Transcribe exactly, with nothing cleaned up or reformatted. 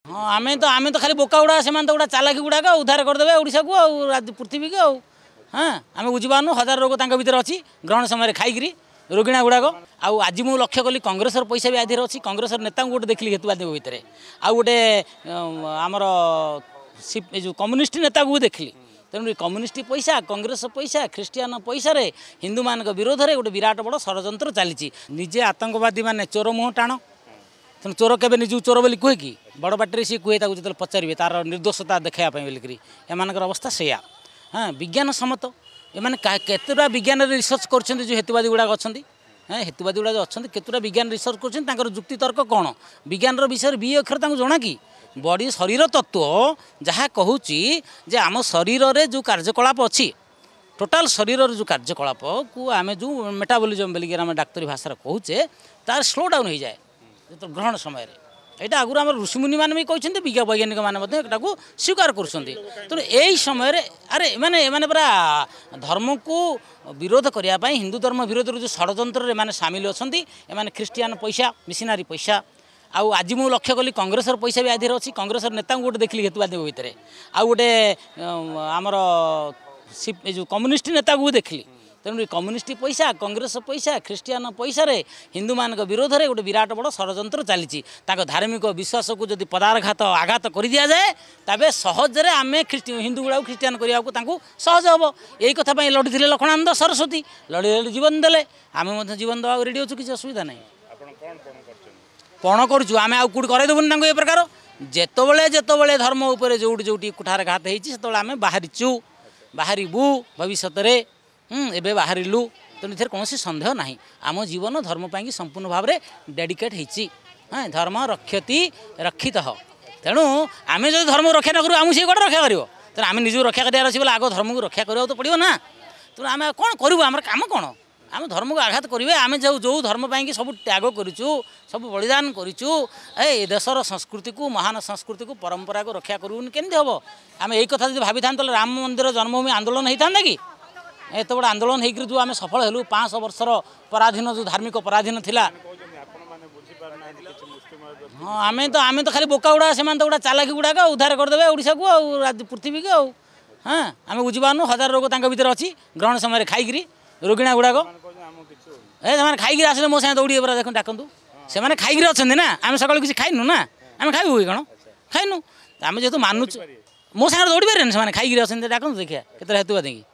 हाँ आम तो आम तो खाली बोका गुड़ा से तो गोटा चालाकी गुड़ाक उद्धार करदे ओडिशा को पृथ्वी को हाँ आम बुझीपारनु हजार रोग भर अच्छी ग्रहण समय खाई रोगिणा गुड़ाक आज मुझे लक्ष्य कली कांग्रेस पैसा भी आधीर अच्छी कांग्रेस नेता गोटे देखली हेतुवादी भितर आउ गोटे आमर जो कम्युनिस्ट नेता को देखली तेणु कम्युनिस्ट पैसा कांग्रेस पैसा ख्रीष्टियान पैसा रे हिंदू मान विरोध में गोटे विराट बड़ षड्यंत्र चली निजे आतंकवादी माने चोर मुह टाण तेणु चोर के निज चोर बोली कहे कि बड़ बाटर सी कहे जो पचारे तार निर्दोषता देखापी बोलिकी एम अवस्था से हाँ विज्ञान सम्मत एम केतुटा विज्ञान रिसर्च कर हेतुवादी गुड़ाक अच्छा हाँ हेतुवादी गुड़ा अच्छा केतुटा विज्ञान रिसर्च कर जुक्ति तर्क कौन विज्ञान विषय बी अक्षर जना कि बड़ी शरीर तत्व जहाँ कहूँ जे आम शरीर रे जो कार्यकलाप अच्छी टोटाल शरीर जो कार्यकलाप को आम जो मेटाबोलिजम बोलिक आम डाक्तरी भाषा कहूचे तार स्लो डाउन हो जाए जो ग्रहण समय यहाँ आगुरी आम ऋषिमुनि मैंने भी कहते विज्ञ वैज्ञानिक मैंने स्वीकार कर तेणु यही समय अरे मैंने मैंने पूरा धर्म को विरोध करने हिंदू धर्म विरोध जो षड्यंत्र मैंने सामिल अच्छा एम ख्रीष्टियान पैसा मिशनारी पैसा आउ आज मुझे लक्ष्य कली कांग्रेस पैसा भी आधीर अच्छी कांग्रेस नेता गोटे देखली हेतुवादी भितर आउ गोटे आमर जो कम्युनिस्ट नेता को देखली तेणु कम्युनिस्ट पैसा कांग्रेस पैसा ख्रीष्टियान पैसा रे हिंदू मान विरोध में गोटे विराट बड़ षड्यंत्र चली धार्मिक विश्वास को जब पदारघात आघात कर दि जाए तेज सहजरे आम हिंदू गुड़ा ख्रीष्टियान करने को सहज हम यही कथा लड़ी थे लक्ष्मणानंद सरस्वती लड़ी लड़ी जीवन देले आम जीवन देवा रेडी अच्छु किसी असुविधा नहीं पण करूँ आम आउट करदेबुनि ये प्रकार जितेबले जितेबले धर्म उपर जो जो कुठार घात होते आम बाहरीचु बाहरबू भविष्य में एवं बाहरिलु तेणु इधर कौन सन्देह ना आम जीवन धर्म पाई संपूर्ण भाव में डेडिकेट होती हाँ धर्म रक्षति रक्षित तेणु आम जो धर्म रक्षा न करूँ आम से कौन रक्षा कर तेना आम निज रक्षा करार अच्छे बोले आग धर्म को रक्षा करने तो पड़ो ना तेणु आम कौन करूँ आम कम कौन आम धर्म को आघात करेंगे आम जो जो धर्म पाई सब त्याग करूँ सब बलिदान करूँ ए देशर संस्कृति को महान संस्कृति को परंपरा को रक्षा करूँ केमती हम आम यही कथा जो भावी था राम मंदिर जन्मभूमि आंदोलन होता कि एत बड़ा आंदोलन होकर जो आम सफल हेलु पाँच वर्षर पराधीन जो धार्मिक पराधीन थिला हाँ आम तो आम तो खाली बोका गुड़ा से गोटा चालाकी गुड़ाक उद्धार करदे ओडिशा को पृथ्वी को हाँ आम बुझीपारनु हजार रोग भर अच्छी ग्रहण समय खाई रोगिणा गुड़ाक ए से खाई आसले मो साथ दौड़े पूरा देख डाकतु से मैंने खाई अच्छा ना आम सकाल किसी खाइनु ना आम खाइबू कि कौन खाइनु आम जेहतु मानुच मो साथ दौड़ी पारे से खाई अच्छा डाकतु देखिए केते हेतुवादी